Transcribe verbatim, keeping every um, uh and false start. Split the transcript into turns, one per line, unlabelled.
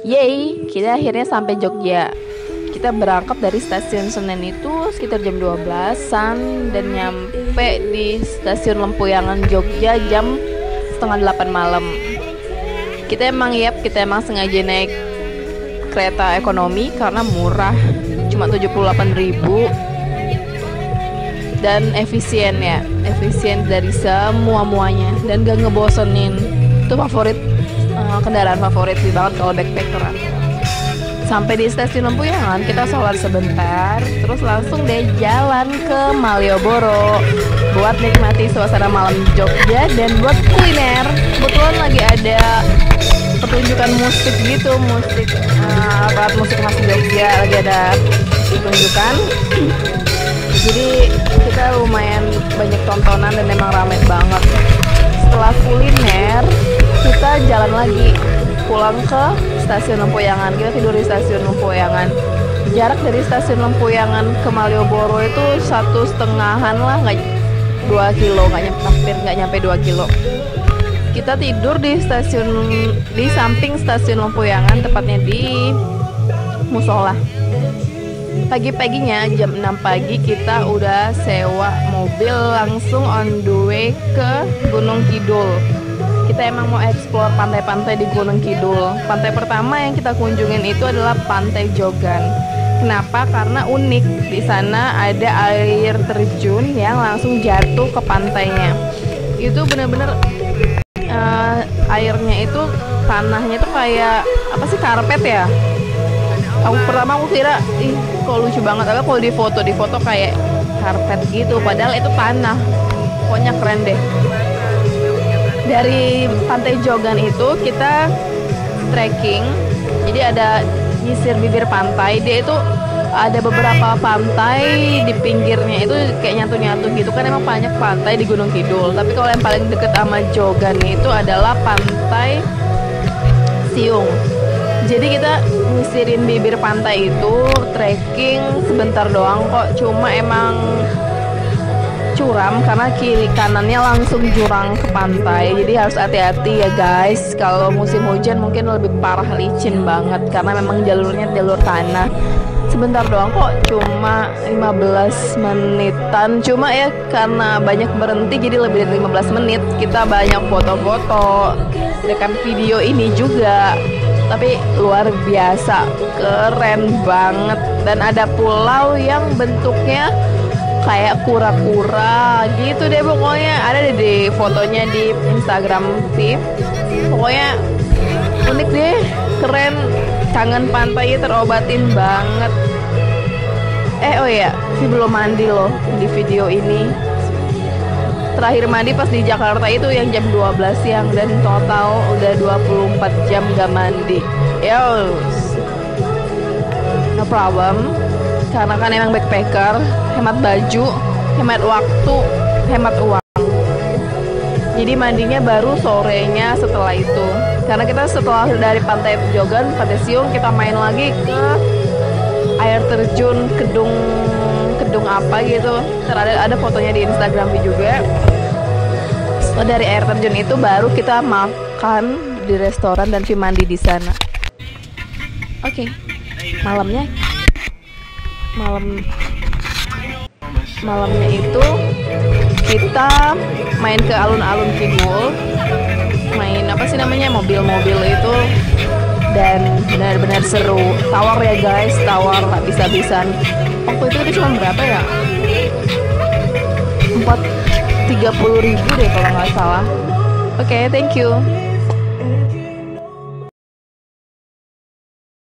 Yeay, kita akhirnya sampai Jogja. Kita berangkat dari stasiun Senen itu sekitar jam dua belasan dan nyampe di stasiun Lempuyangan Jogja jam setengah delapan malam. Kita emang yap, kita emang sengaja naik kereta ekonomi karena murah, cuma tujuh puluh delapan ribu dan efisien ya, efisien dari semua-muanya dan gak ngebosenin. Itu favorit, uh, kendaraan favorit sih banget kalau backpackeran. Sampai di stasiun Lempuyangan, kita sholat sebentar, terus langsung deh jalan ke Malioboro buat nikmati suasana malam Jogja dan buat kuliner. Kebetulan lagi ada pertunjukan musik gitu, musik uh, alat musik khas Jogja, lagi ada pertunjukan. Jadi kita lumayan banyak tontonan dan emang ramai banget. Setelah kuliner, kita jalan lagi pulang ke stasiun Lempuyangan. Kita tidur di stasiun Lempuyangan. Jarak dari stasiun Lempuyangan ke Malioboro itu satu setengahan lah, nggak dua kilo, nggak nyampe, hampir nggak nyampe dua kilo. Kita tidur di stasiun, di samping stasiun Lempuyangan, tepatnya di musola. Pagi-paginya jam enam pagi kita udah sewa mobil langsung on the way ke Gunung Kidul. Kita emang mau explore pantai-pantai di Gunung Kidul. Pantai pertama yang kita kunjungin itu adalah Pantai Jogan. Kenapa? Karena unik. Di sana ada air terjun yang langsung jatuh ke pantainya. Itu bener-bener uh, airnya itu, tanahnya itu kayak apa sih, karpet ya? Aku pertama aku kira, ih kok lucu banget. Tapi kalau di foto, di foto kayak karpet gitu. Padahal itu tanah. Pokoknya keren deh. Dari Pantai Jogan itu kita trekking, jadi ada nyisir bibir pantai. Dia itu ada beberapa pantai di pinggirnya itu kayak nyatu-nyatu gitu kan, emang banyak pantai di Gunung Kidul. Tapi kalau yang paling deket sama Jogan itu adalah Pantai Siung. Jadi kita nyisirin bibir pantai itu trekking sebentar doang kok, cuma emang curam karena kiri kanannya langsung jurang ke pantai. Jadi harus hati-hati ya guys. Kalau musim hujan mungkin lebih parah, licin banget karena memang jalurnya jalur tanah. Sebentar doang kok, cuma lima belas menitan. Cuma ya karena banyak berhenti jadi lebih dari lima belas menit. Kita banyak foto-foto, rekam video ini juga. Tapi luar biasa, keren banget. Dan ada pulau yang bentuknya kayak kura-kura gitu deh pokoknya. Ada deh di fotonya di Instagram Viv. Pokoknya unik deh, keren. Kangen pantainya terobatin banget. Eh oh ya, Viv belum mandi loh di video ini. Terakhir mandi pas di Jakarta itu yang jam dua belas siang, dan total udah dua puluh empat jam gak mandi. Yos, no problem. Karena kan emang backpacker, hemat baju, hemat waktu, hemat uang. Jadi mandinya baru sorenya setelah itu. Karena kita setelah dari Pantai Jogan, Pantai Siung, kita main lagi ke air terjun Kedung Kedung apa gitu. Ada ada fotonya di Instagram juga. Setelah dari air terjun itu baru kita makan di restoran dan mandi di sana. Oke, okay. Malamnya malam malamnya itu kita main ke alun-alun Kidul, main apa sih namanya, mobil-mobil itu, dan benar-benar seru. Tawar ya guys, tawar habis-habisan. Waktu itu itu cuma berapa ya, empat tiga puluh ribu deh kalau nggak salah. Oke, okay, thank you.